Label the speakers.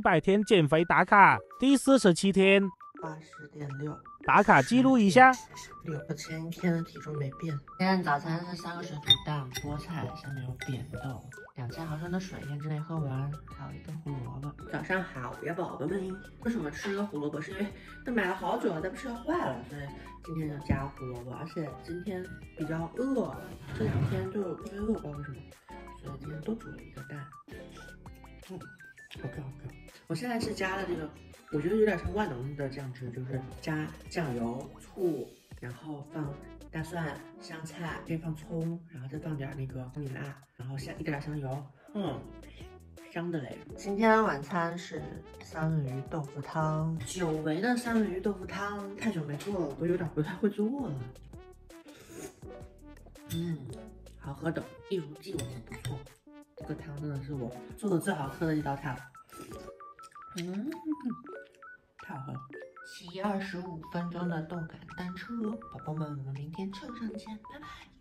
Speaker 1: 100天减肥打卡第47天
Speaker 2: 80.6，
Speaker 1: 打卡记录一下。
Speaker 2: 我前一天的体重没变。今天早餐是3个水煮蛋、菠菜，下面有扁豆，2000毫升的水1天之内喝完，还有一根胡萝卜。早上好呀，宝宝们！为什么吃了胡萝卜？是因为那买了好久了，但不是要坏了，所以今天就加胡萝卜。而且今天比较饿，这2天就特别饿，不知道为什么，所以今天多煮了一个蛋。好漂亮！我现在是加了这个，我觉得有点像万能的酱汁，就是加酱油、醋，然后放大蒜、香菜，可以放葱，然后再放点那个红米辣，然后一点香油，香的嘞。今天晚餐是三文鱼豆腐汤，久违的三文鱼豆腐汤，太久没做了，我都有点不太会做了。好喝的，一如既往的不错。这个汤真的是我做的最好喝的一道汤。太好喝了。骑25分钟的动感单车，宝宝们，我们明天车上见，拜拜。